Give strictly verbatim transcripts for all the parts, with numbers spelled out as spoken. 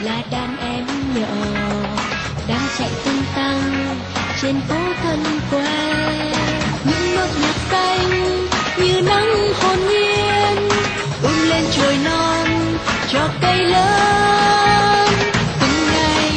là đàn em nhỏ đang chạy tung tăng trên phố thân quen. Những nốt nhạc xanh như nắng hồn nhiên tung lên trời non cho cây lớn từng ngày.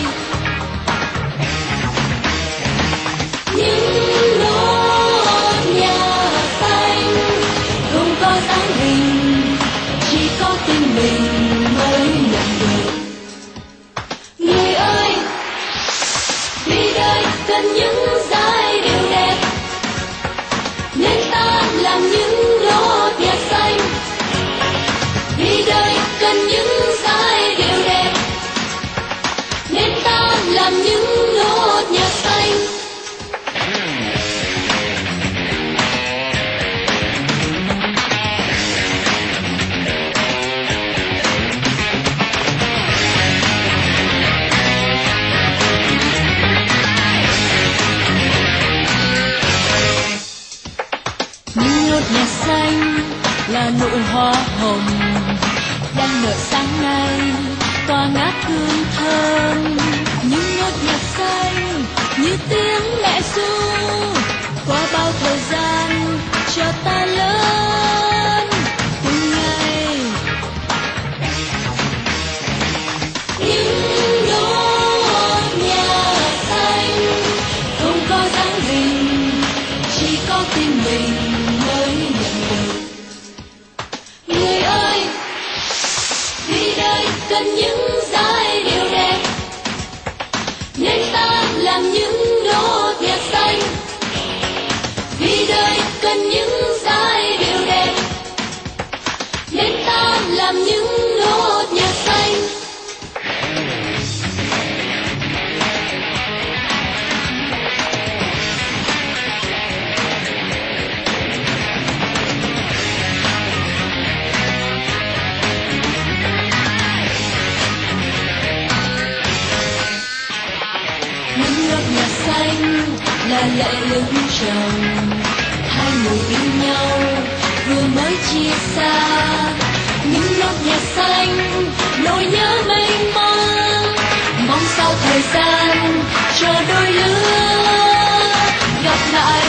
Những nốt nhạc xanh không có dáng hình, chỉ có tình mình mới nhận được. Người ơi, vì đời cần những giai điệu đẹp, nên ta làm những nốt nhạc xanh. Vì đời cần những giai điệu đẹp, nên ta làm những nốt nhạc xanh. Những nốt nhạc xanh là nụ hoa hồng đang nở sáng nay tỏa ngát hương thơm. Những nốt nhạc xanh như tiếng mẹ ru qua bao thời gian cho ta lớn từng ngày. Những nốt nhạc xanh không có dáng hình, chỉ có tim mình mới nhận được. Người ơi, vì đời cần những giai điệu đẹp, nên ta làm những nốt nhạc xanh. Vì đời cần những giai điệu đẹp, nên ta làm những nốt nhạc xanh. Những nốt nhạc xanh là lệ lưng chồng hai người yêu nhau vừa mới chia xa. Những nốt nhạc xanh nỗi nhớ mênh mang, mong sau thời gian cho đôi lứa gặp lại.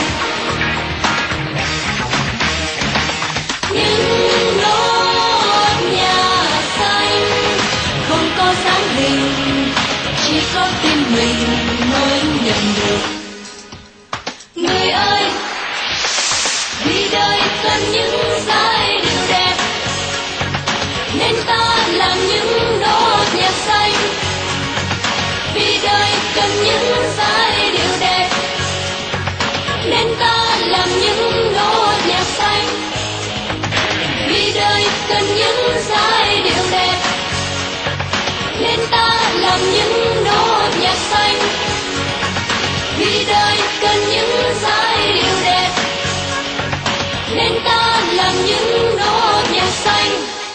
Những nốt nhạc xanh không có dáng hình, chỉ có tim mình mới nhận được. Người ơi, vì đời cần những giai điệu đẹp, nên ta làm những nốt nhạc xanh. Vì đời cần những giai điệu đẹp, nên ta làm những nốt nhạc xanh. Vì đời cần những giai điệu đẹp, nên ta làm những nốt nhạc xanh. Vì đời cần những giai điệu đẹp, nên ta làm những nốt nhạc xanh.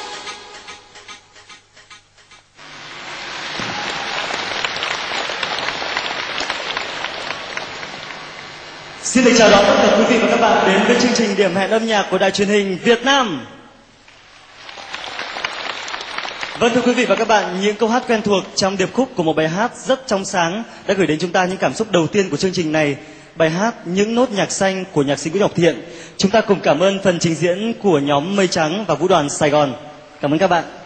Xin được chào đón tất cả quý vị và các bạn đến với chương trình Điểm hẹn âm nhạc của Đài Truyền hình Việt Nam. Vâng, thưa quý vị và các bạn, những câu hát quen thuộc trong điệp khúc của một bài hát rất trong sáng đã gửi đến chúng ta những cảm xúc đầu tiên của chương trình này. Bài hát Những nốt nhạc xanh của nhạc sĩ Nguyễn Ngọc Thiện. Chúng ta cùng cảm ơn phần trình diễn của nhóm Mây Trắng và Vũ đoàn Sài Gòn. Cảm ơn các bạn.